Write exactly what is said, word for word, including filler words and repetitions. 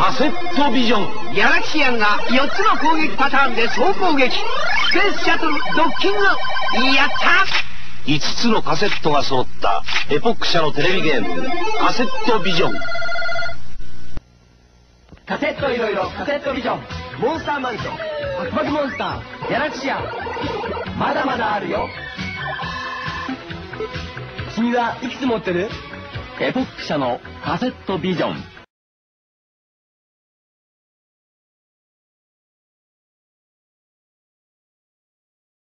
カセットビジョン。 ギャラクシアンがよっつの攻撃パターンで総攻撃。スペースシャトルドッキング。やった。 いつつのカセットが揃ったエポック社のテレビゲームカセットビジョン。 カセットいろいろカセットビジョン。モンスターマンション、パクパクモンスター、ギャラクシアン、まだまだあるよ。君はいくつ持ってる？ エポック社のカセットビジョン。